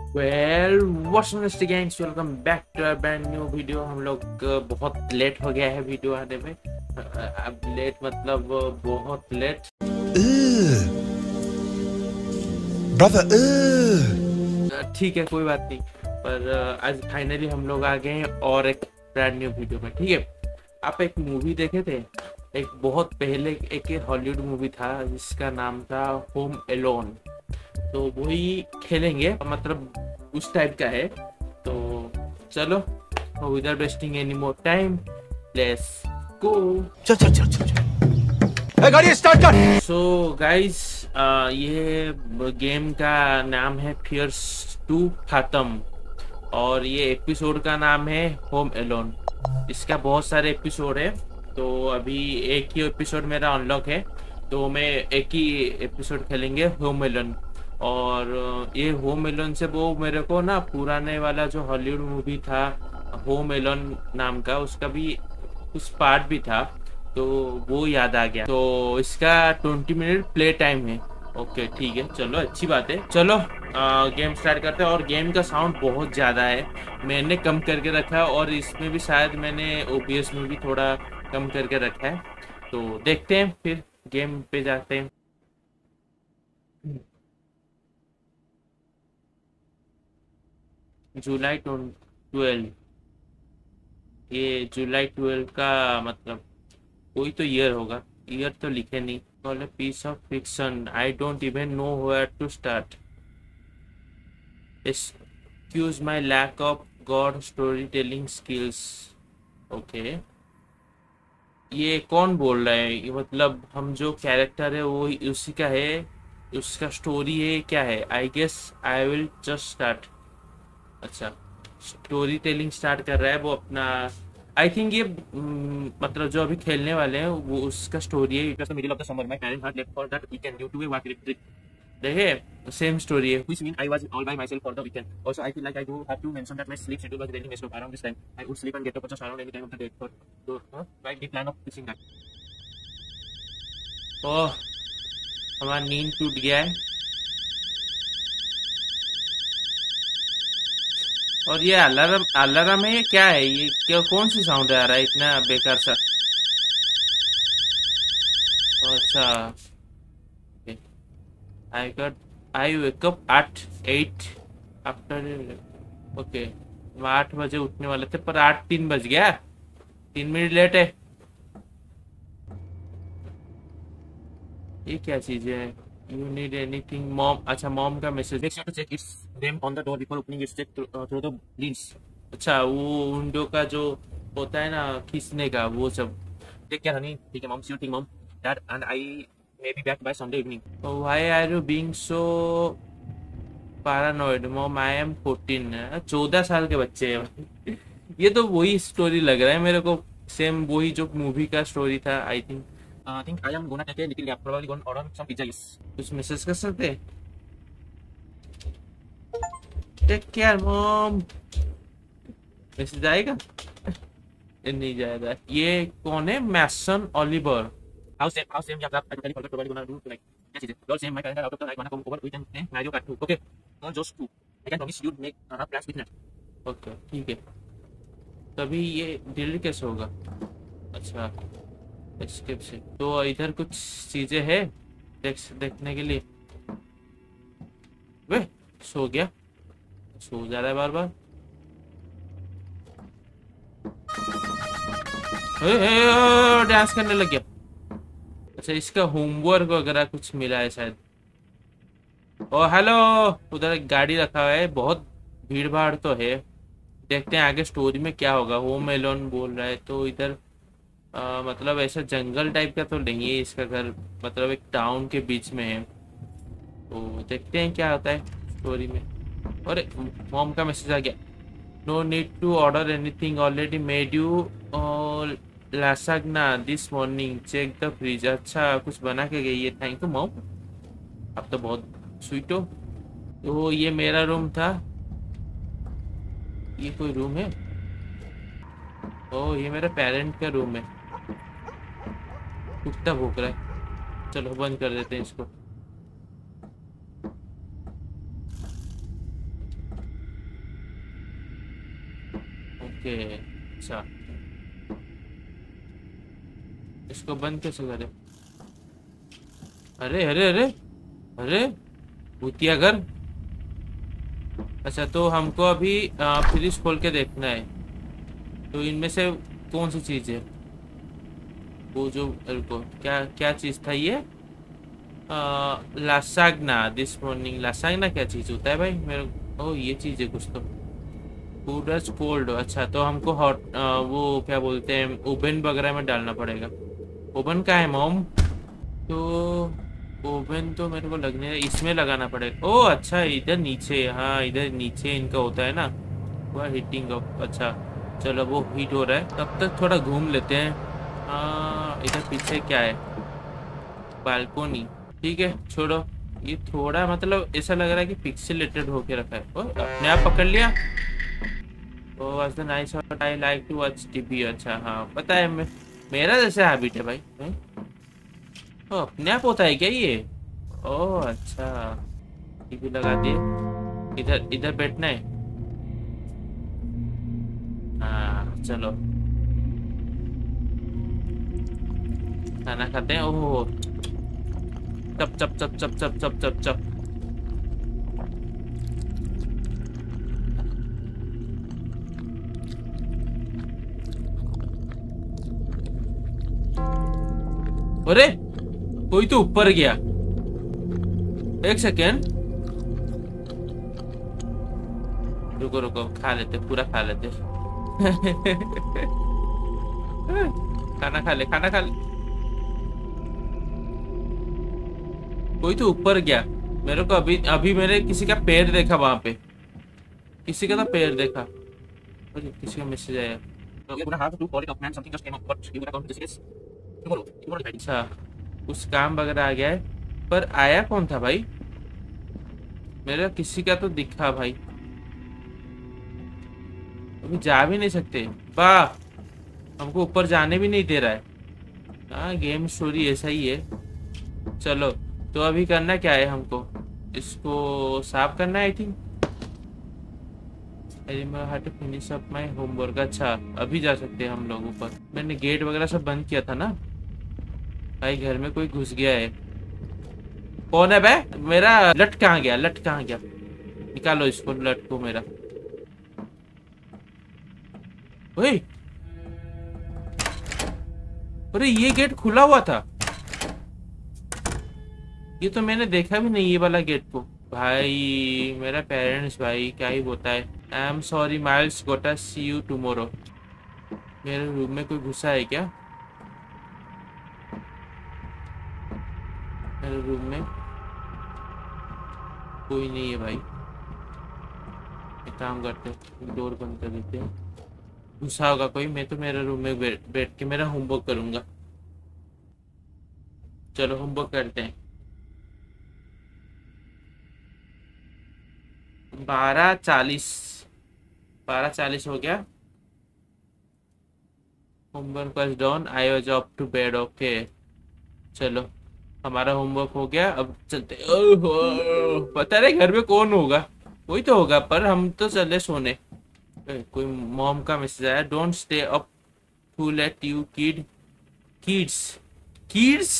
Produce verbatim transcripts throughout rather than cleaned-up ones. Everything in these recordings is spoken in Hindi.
Well what's gangs, welcome back to a brand new video. हम लोग अ, बहुत लेट हो गया है वीडियो आने में। अ, अ, अब लेट मतलब अ, बहुत लेट। Brother, ugh. अ, ठीक है, कोई बात नहीं। पर अ, आज फाइनली हम लोग आ गए हैं और एक ब्रांड न्यू वीडियो में। ठीक है, आप एक मूवी देखे थे एक बहुत पहले, एक हॉलीवुड मूवी था जिसका नाम था होम एलोन। तो वही खेलेंगे, मतलब उस टाइप का है। तो चलो, without wasting any more time, let's go. चल चल चल चल चल। ए, गाड़ी स्टार्ट कर। सो गाइस, ये गेम का नाम है फियर्स टू खातम, और ये एपिसोड का नाम है होम एलोन। इसका बहुत सारे एपिसोड है, तो अभी एक ही एपिसोड मेरा अनलॉक है, तो मैं एक ही एपिसोड खेलेंगे होम एलोन। और ये होम एलोन से वो मेरे को ना पुराने वाला जो हॉलीवुड मूवी था होम एलोन नाम का, उसका भी कुछ पार्ट भी था, तो वो याद आ गया। तो इसका ट्वेंटी मिनट प्ले टाइम है। ओके ठीक है, चलो अच्छी बात है। चलो आ, गेम स्टार्ट करते हैं। और गेम का साउंड बहुत ज़्यादा है, मैंने कम करके रखा है, और इसमें भी शायद मैंने ओबीएस में भी थोड़ा कम करके रखा है। तो देखते हैं, फिर गेम पे जाते हैं। जुलाई ट्वेल्व, ये जुलाई ट्वेल्व का मतलब कोई तो ईयर होगा। ईयर तो लिखे नहीं। Call a piece of fiction, I don't even know where to start. Excuse my lack of god storytelling skills. Okay, ये कौन बोल रहा है? ये मतलब हम जो कैरेक्टर है वो उसी का है, उसका स्टोरी है क्या है? I guess I will just start. अच्छा, स्टोरी टेलिंग स्टार्ट कर रहा है वो अपना। आई थिंक ये mm, मतलब जो अभी खेलने वाले हैं वो उसका स्टोरी है। It was the middle of the summer, my parents had left for that weekend due to a work trip. देखिए सेम स्टोरी है, which mean I was all by myself for the weekend. Also I feel like I do have to mention that my sleep schedule was really messed up around this time. I would sleep and get up just around any time of the day for to write the plan of fixing that. Oh, हमारा नींद टूट गया है। और ये अलार्म अलार्म है, ये क्या है? ये क्या, कौन सी साउंड आ रहा है इतना बेकार सा? अच्छा, I got I wake up at eight after. Okay, हम आठ बजे उठने वाले थे, पर आठ तीन बज गया, तीन मिनट लेट है। ये क्या चीज है? You need anything mom? अच्छा, मॉम का message. Make sure to check its name on the door before opening it's, check through the blinds. अच्छा, वो विंडो का जो होता है ना खींचने का, वो सब। Take care honey. ठीक है mom, see you think mom, dad and I may be back by Sunday evening. Why are you being so paranoid mom? I am fourteen. चौदह साल के बच्चे हैं। ये तो वही स्टोरी लग रहा है मेरे को, सेम वही जो मूवी का स्टोरी था। I think I think I am gonna take a little gap, probably gonna order some pizza. Yes, कुछ मैसेज कर सकते हैं? Take care mom. मैसेज आएगा? नहीं जाएगा। ये कौन है? Mason Oliver. How same how same या आप totally forgot, probably gonna do like क्या चीज है? Lord same my calendar out of the like gonna come over weekend में Mario Kart too. Okay, not just two, I can promise you make have plans with Nate. Okay ठीक है, तभी ये डिलीट कैसे होगा? अच्छा, एस्केप से। तो इधर कुछ चीजें हैं देख देखने के लिए। वे सो गया, सो जा रहा है बार बार। डांस करने लग गया। अच्छा, इसका होमवर्क वगैरह कुछ मिला है शायद। ओ हेलो, उधर एक गाड़ी रखा हुआ है, बहुत भीड़ भाड़ तो है। देखते हैं आगे स्टोरी में क्या होगा। होम एलोन बोल रहा है तो इधर आ, मतलब ऐसा जंगल टाइप का तो नहीं है इसका घर, मतलब एक टाउन के बीच में है। तो देखते हैं क्या होता है स्टोरी में। अरे, मॉम का मैसेज आ गया। No need to order anything, already made you lasagna this morning, check the fridge. अच्छा, कुछ बना के गई है, थैंक यू मॉम, अब तो बहुत स्वीट हो। तो ये मेरा रूम था, ये कोई रूम है? ओ, ये मेरे पेरेंट का रूम है। कुत्ता भूख रहा है, चलो बंद कर देते हैं इसको। ओके अच्छा, इसको बंद कैसे करें? अरे अरे अरे अरे भूतिया घर। अच्छा तो हमको अभी फ्रिज खोल के देखना है, तो इनमें से कौन सी चीज है वो जो, रुको क्या क्या चीज था ये? Lasagne this morning. लासाग्ना क्या चीज होता है भाई मेरे? ओ ये चीज है कुछ तो। फूड कोल्ड, अच्छा तो हमको हॉट वो क्या बोलते हैं ओवन वगैरह में डालना पड़ेगा। ओवन का है मॉम? तो ओवन तो मेरे को लगने इसमें लगाना पड़ेगा। ओ अच्छा इधर नीचे, हाँ इधर नीचे इनका होता है ना वह हीटिंग अप। अच्छा चलो वो हीट हो रहा है, तब तक थोड़ा घूम लेते हैं। हाँ इधर पीछे क्या है? बालकोनी। ठीक है छोड़ो, ये थोड़ा मतलब ऐसा लग रहा है कि पिक्सेलेटेड होके रखा है। ओ अपने आप पकड़ लिया। Oh was the nice what I like to watch TV. अच्छा हाँ पता है, मैं मेरा जैसा हैबिट है भाई। हैं? ओ अपने आप होता है क्या ये? ओ अच्छा टीवी लगा दिए। इधर इधर बैठना है। हाँ चलो खाना खाते हैं। ओह चप चप चप चप चप चप चप चप। अरे कोई तो ऊपर गया। एक सेकेंड रुको रुको, खा लेते पूरा खा लेते। खाना खा ले खाना खा ले। कोई तो ऊपर गया। मेरे को अभी अभी मैंने किसी का पैर देखा वहां पे, किसी का तो पैर देखा। अरे किसी का मैसेज आया। अच्छा कुछ काम वगैरह आ गया है, पर आया कौन था भाई? मेरा किसी का तो दिखा भाई। अभी जा भी नहीं सकते। वाह हमको ऊपर जाने भी नहीं दे रहा है। हाँ गेम स्टोरी ऐसा ही है। चलो तो अभी करना क्या है हमको? इसको साफ करना है I think. To finish up my homework. अच्छा अभी जा सकते हैं हम लोग ऊपर। मैंने गेट वगैरह सब बंद किया था ना भाई। घर में कोई घुस गया है। कौन है बे? मेरा लट कहाँ गया? लट कहाँ गया? निकालो इसको लट को मेरा। ओए अरे ये गेट खुला हुआ था। ये तो मैंने देखा भी नहीं ये वाला गेट को। भाई मेरा पेरेंट्स भाई क्या ही बोलता है। I am sorry Miles, gotta see you tomorrow. मेरे रूम में कोई घुसा है क्या? मेरे रूम में कोई नहीं है भाई। एक काम करते हैं डोर बंद कर देते हैं। घुसा होगा कोई। मैं तो मेरे रूम में बैठ बैठ के मेरा होमवर्क करूंगा। चलो होमवर्क करते हैं। बारह चालीस, बारह चालीस हो गया। Homework was done, I was up to bed. Okay चलो हमारा होमवर्क हो गया, अब चलते। ओहो पता नहीं घर में कौन होगा, कोई तो होगा पर हम तो चले सोने। ए, कोई मॉम का मैसेज आया। Don't stay up too late you kid kids. Kids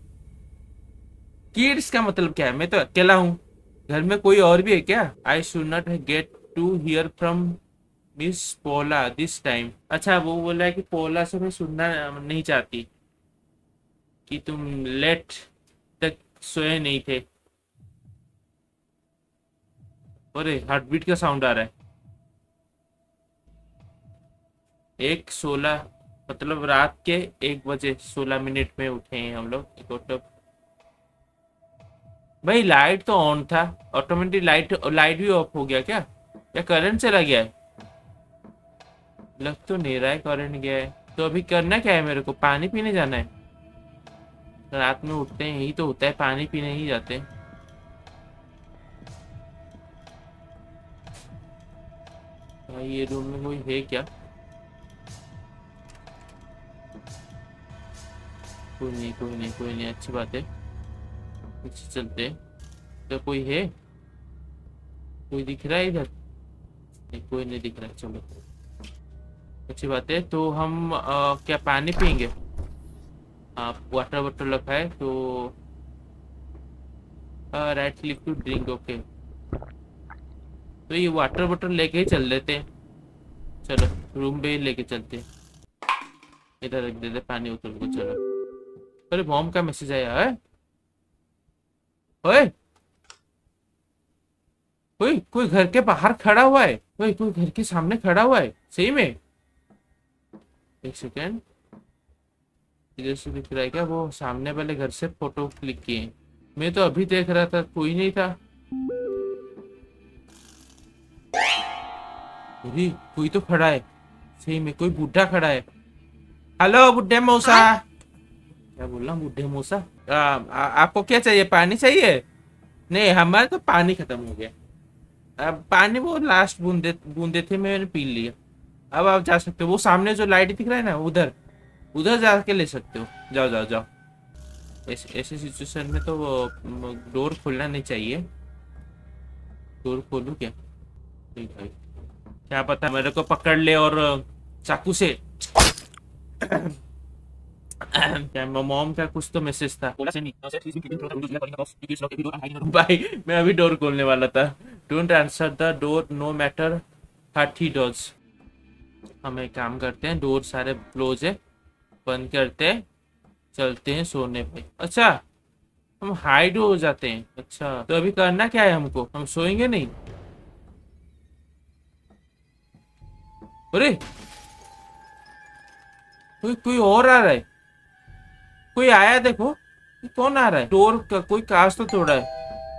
kids का मतलब क्या है? मैं तो अकेला हूँ, घर में कोई और भी है क्या? I should not get to hear from Miss Pola this time. अच्छा वो बोला है कि पोला से मैं सुनना नहीं चाहती कि तुम लेट तक सोए नहीं थे। अरे हार्ट बीट का साउंड आ रहा है। एक सोलह मतलब रात के एक बजे सोलह मिनट में उठे हैं हम लोग। तो भाई लाइट तो ऑन था, ऑटोमेटिक लाइट लाइट भी ऑफ हो गया क्या? या करंट चला गया है? लग तो नहीं रहा है करंट गया है। तो अभी करना क्या है मेरे को? पानी पीने जाना है। रात में उठते हैं यही तो होता है, पानी पीने ही जाते हैं। भाई ये रूम में कोई है क्या? कोई नहीं कोई नहीं कोई नहीं, अच्छी बात है। पीछे चलते हैं। तो कोई है? कोई दिख रहा है इधर? नहीं कोई नहीं दिख रहा। चलो अच्छी बात है। तो हम आ, क्या पानी पियेंगे? आप वाटर बॉटल रखा है तो right click to drink. Okay, तो ये वाटर बॉटल लेके ही चल लेते हैं। चलो रूम पे ही लेके चलते हैं। इधर रख देते पानी उतर को। चलो, अरे मॉम का मैसेज आया है। ओए कोई कोई घर के बाहर खड़ा हुआ है। कोई कोई घर के सामने खड़ा हुआ है सही में। एक सेकेंड, इधर से दिख रहा है क्या? वो सामने वाले घर से फोटो क्लिक किए। मैं तो अभी देख रहा था, कोई नहीं था। अरे कोई तो खड़ा है सही में, कोई बूढ़ा खड़ा है। हेलो बुढ़े मौसा। क्या बोल रहा हूँ बुढ़े मौसा? आ, आ, आपको क्या चाहिए? पानी चाहिए? नहीं, हमारा तो पानी खत्म हो गया। अब पानी वो लास्ट बूंदे बूंदे थे, मैंने पी लिया। अब आप जा सकते हो। वो सामने जो लाइट दिख रहा है ना, उधर उधर जाके ले सकते हो। जाओ जाओ जाओ। ऐसे ऐसे सिचुएशन में तो वो डोर खोलना नहीं चाहिए। डोर खोलूं क्या? ठीक भाई, क्या पता मेरे को पकड़ ले और चाकू से। क्या मॉम का कुछ तो मैसेज था भाई। मैं अभी डोर खोलने वाला था। Don't answer the door no matter heart he dodge. हम एक काम करते हैं, डोर सारे क्लोज है, बंद करते हैं, चलते हैं सोने पे। अच्छा, हम हाइड हो जाते हैं। अच्छा, तो अभी करना क्या है हमको? हम सोएंगे नहीं? अरे कोई कोई और आ रहा है। कोई आया, देखो कौन आ रहा है। डोर का कोई कांच तो तोड़ा है।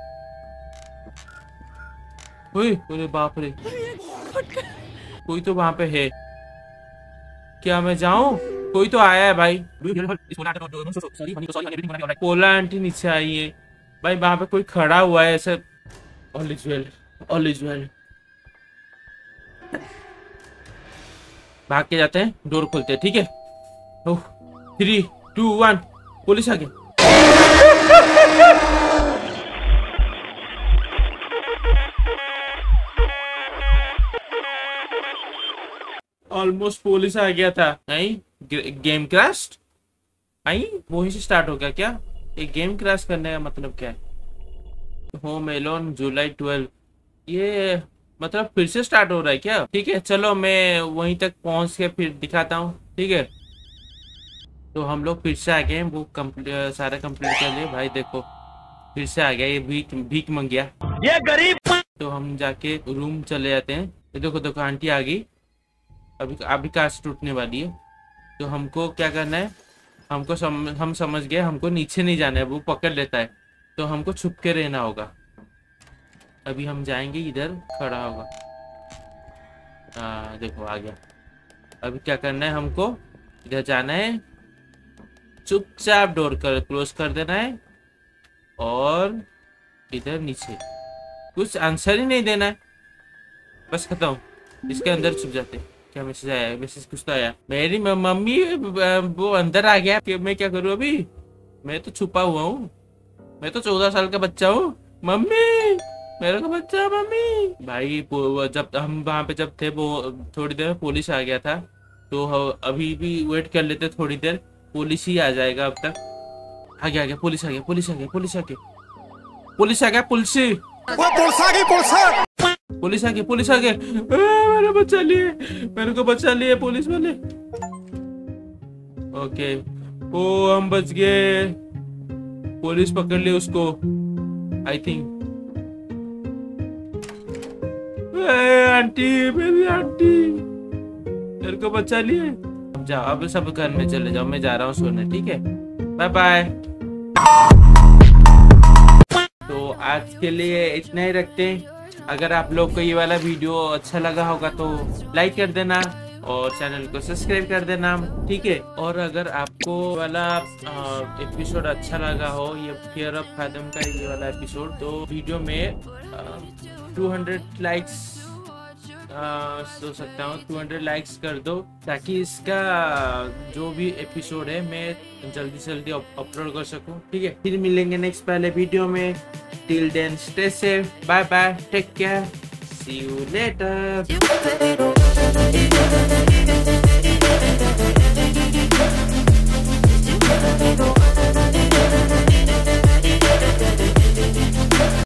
अरे बाप रे, कोई तो वहां पे है। क्या मैं जाऊं? कोई तो आया है भाई। पोला आंटी नीचे आई है भाई, वहां पे कोई खड़ा हुआ है ऐसे। All is well, all is well. भाग के जाते हैं, डोर खोलते हैं। ठीक है, oh three two one, police आ गई। ऑलमोस्ट पुलिस आ गया था। नहीं, गेम क्रैश। आई वहीं से स्टार्ट हो गया क्या? एक गेम क्रैश करने का मतलब क्या है? होम एलोन जुलाई ट्वेल्व, ये मतलब फिर से स्टार्ट हो रहा है क्या? ठीक है चलो, मैं वहीं तक पहुंच के फिर दिखाता हूँ। ठीक है, तो हम लोग फिर से आ गए। वो कंप्लीट सारा कंप्लीट कर लिए भाई। देखो फिर से आ गया ये भीख भीख मंग गया ये गरीब। तो हम जाके रूम चले जाते हैं। ये देखो देखो आंटी आ गई। अभी अभी कांच टूटने वाली है। तो हमको क्या करना है? हमको सम, हम समझ गए, हमको नीचे नहीं जाना है, वो पकड़ लेता है। तो हमको छुप के रहना होगा। अभी हम जाएंगे, इधर खड़ा होगा। हाँ देखो आ गया। अभी क्या करना है? हमको इधर जाना है, चुपचाप डोर कर क्लोज कर देना है, और इधर नीचे कुछ आंसर ही नहीं देना है, बस खत्म। इसके अंदर छुप जाते। क्या मैसेज आया? मैसेज कुछ तो आया। मेरी मम्मी वो अंदर आ गया कि मैं क्या करूँ अभी? मैं तो छुपा हुआ हूँ, मैं तो चौदह साल का बच्चा हूँ। मम्मी मेरे को बच्चा, मम्मी। भाई जब हम वहां पे जब थे, वो थोड़ी देर में पुलिस आ गया था। तो अभी भी वेट कर लेते थोड़ी देर, पुलिस ही आ जाएगा अब तक। आ गया आ गया पुलिस आ गया पुलिस आ गया पुलिस आ गया पुलिस आ गया पुलिस पुलिस आ गया पुलिस आ गया। मेरा बच्चा लिए, मेरे को बच्चा लिए पुलिस वाले। ओके, ओ हम बच गए। पुलिस पकड़ ली उसको आई थिंक। आंटी, मेरी आंटी, मेरे को बच्चा लिए। अब जाओ, अब सब घर में चले जाओ, मैं जा रहा हूँ सोने। ठीक है, बाय बाय। तो आज के लिए इतना ही रखते हैं। अगर आप लोग को ये वाला वीडियो अच्छा लगा होगा तो लाइक कर देना और चैनल को सब्सक्राइब कर देना। ठीक है, और अगर आपको वाला एपिसोड अच्छा लगा हो, ये फियर ऑफ फातिमा का ये वाला एपिसोड, तो वीडियो में टू हंड्रेड लाइक्स सोच सकता हूँ, टू हंड्रेड लाइक्स कर दो, ताकि इसका जो भी एपिसोड है मैं जल्दी से जल्दी अपलोड कर सकूँ। ठीक है, फिर मिलेंगे नेक्स्ट पहले वीडियो में। Till then stay safe, bye bye, take care, see you letter.